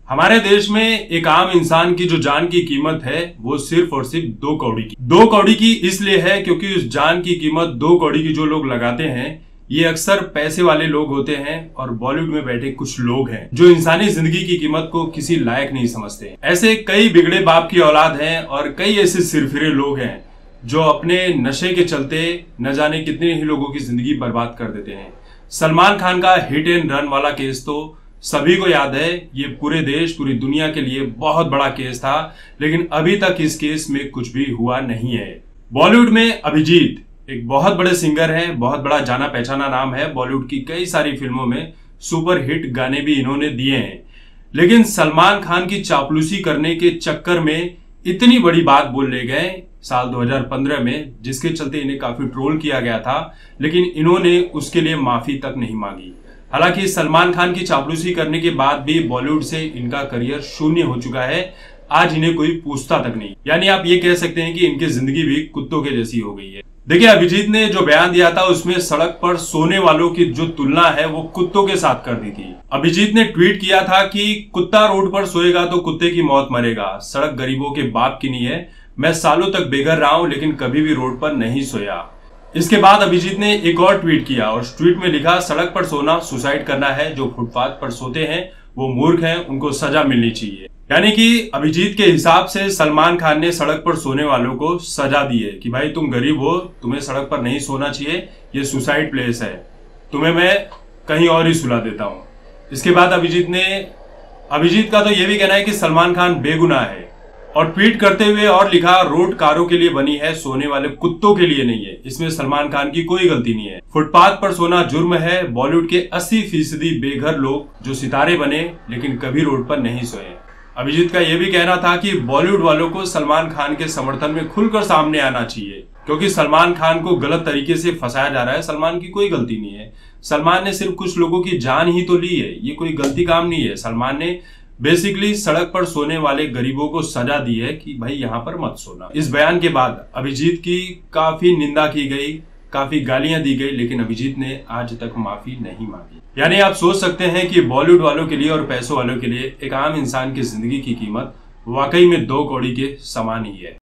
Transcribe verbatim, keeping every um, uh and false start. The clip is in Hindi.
हमारे देश में एक आम इंसान की जो जान की कीमत है वो सिर्फ और सिर्फ दो कौड़ी की दो कौड़ी की इसलिए है क्योंकि उस जान की कीमत दो कौड़ी की जो लोग लगाते हैं ये अक्सर पैसे वाले लोग होते हैं और बॉलीवुड में बैठे कुछ लोग हैं जो इंसानी जिंदगी की कीमत को किसी लायक नहीं समझते। ऐसे कई बिगड़े बाप की औलाद हैं और कई ऐसे सिरफिरे लोग हैं जो अपने नशे के चलते न जाने कितने ही लोगों की जिंदगी बर्बाद कर देते हैं। सलमान खान का हिट एंड रन वाला केस तो सभी को याद है। ये पूरे देश पूरी दुनिया के लिए बहुत बड़ा केस था, लेकिन अभी तक इस केस में कुछ भी हुआ नहीं है। बॉलीवुड में अभिजीत एक बहुत बड़े सिंगर हैं, बहुत बड़ा जाना पहचाना नाम है। बॉलीवुड की कई सारी फिल्मों में सुपर हिट गाने भी इन्होंने दिए हैं, लेकिन सलमान खान की चापलूसी करने के चक्कर में इतनी बड़ी बात बोल ले गए साल दो हज़ार पंद्रह में, जिसके चलते इन्हें काफी ट्रोल किया गया था, लेकिन इन्होंने उसके लिए माफी तक नहीं मांगी। हालांकि सलमान खान की चापलूसी करने के बाद भी बॉलीवुड से इनका करियर शून्य हो चुका है। आज इन्हें कोई पूछता तक नहीं, यानी आप ये कह सकते हैं कि इनकी जिंदगी भी कुत्तों के जैसी हो गई है। देखिए, अभिजीत ने जो बयान दिया था उसमें सड़क पर सोने वालों की जो तुलना है वो कुत्तों के साथ कर दी थी। अभिजीत ने ट्वीट किया था कि कुत्ता रोड पर सोएगा तो कुत्ते की मौत मरेगा, सड़क गरीबों के बाप की नहीं है। मैं सालों तक बेघर रहा हूं लेकिन कभी भी रोड पर नहीं सोया। इसके बाद अभिजीत ने एक और ट्वीट किया और उस ट्वीट में लिखा, सड़क पर सोना सुसाइड करना है, जो फुटपाथ पर सोते हैं वो मूर्ख हैं, उनको सजा मिलनी चाहिए। यानी कि अभिजीत के हिसाब से सलमान खान ने सड़क पर सोने वालों को सजा दी है कि भाई तुम गरीब हो, तुम्हें सड़क पर नहीं सोना चाहिए, ये सुसाइड प्लेस है, तुम्हें मैं कहीं और ही सुला देता हूं। इसके बाद अभिजीत ने अभिजीत का तो यह भी कहना है कि सलमान खान बेगुनाह है और ट्वीट करते हुए और लिखा, रोड कारों के लिए बनी है, सोने वाले कुत्तों के लिए नहीं है, इसमें सलमान खान की कोई गलती नहीं है। फुटपाथ पर सोना जुर्म है। बॉलीवुड के अस्सी फीसदी बेघर लोग जो सितारे बने लेकिन कभी रोड पर नहीं सोए। अभिजीत का यह भी कहना था कि बॉलीवुड वालों को सलमान खान के समर्थन में खुलकर सामने आना चाहिए, क्योंकि सलमान खान को गलत तरीके से फंसाया जा रहा है। सलमान की कोई गलती नहीं है, सलमान ने सिर्फ कुछ लोगों की जान ही तो ली है, ये कोई गलती काम नहीं है। सलमान ने बेसिकली सड़क पर सोने वाले गरीबों को सजा दी है कि भाई यहां पर मत सोना। इस बयान के बाद अभिजीत की काफी निंदा की गई, काफी गालियां दी गई, लेकिन अभिजीत ने आज तक माफी नहीं मांगी। यानी आप सोच सकते हैं कि बॉलीवुड वालों के लिए और पैसों वालों के लिए एक आम इंसान की जिंदगी की कीमत वाकई में दो कौड़ी के समान ही है।